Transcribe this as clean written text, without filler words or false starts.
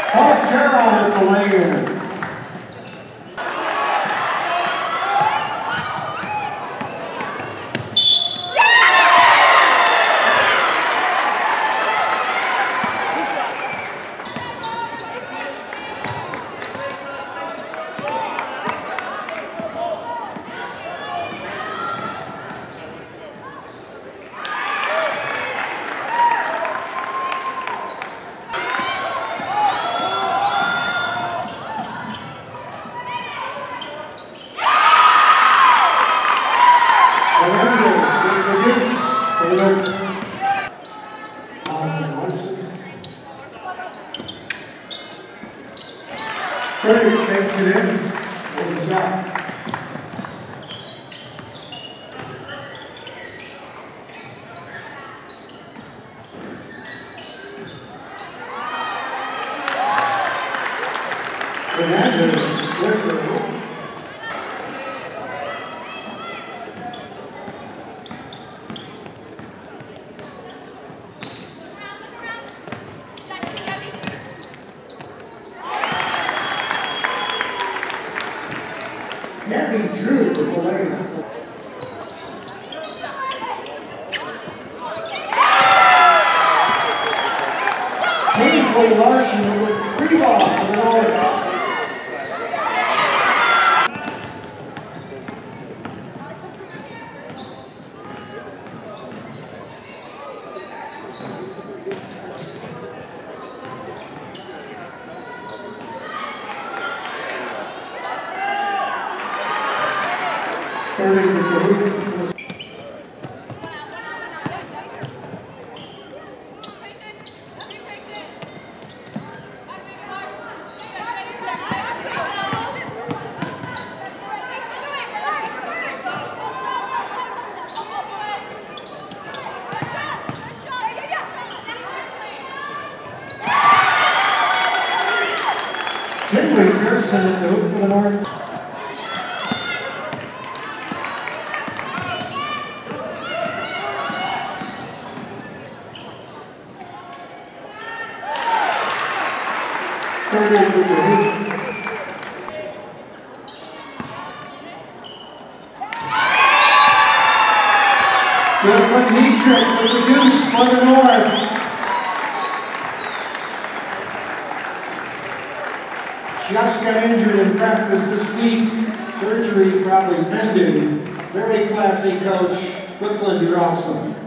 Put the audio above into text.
Paul Terrell with the lay-in. Frederick makes it in for the shot. Fernandez with the goal. Gabby Drew with the layup. Kingsley Larson with the rebound for the North. Tinley Pearson at the hoop for the North. Brooklyn Dietrich with the deuce for the North. Just got injured in practice this week. Surgery probably pending. Very classy coach. Brooklyn, you're awesome.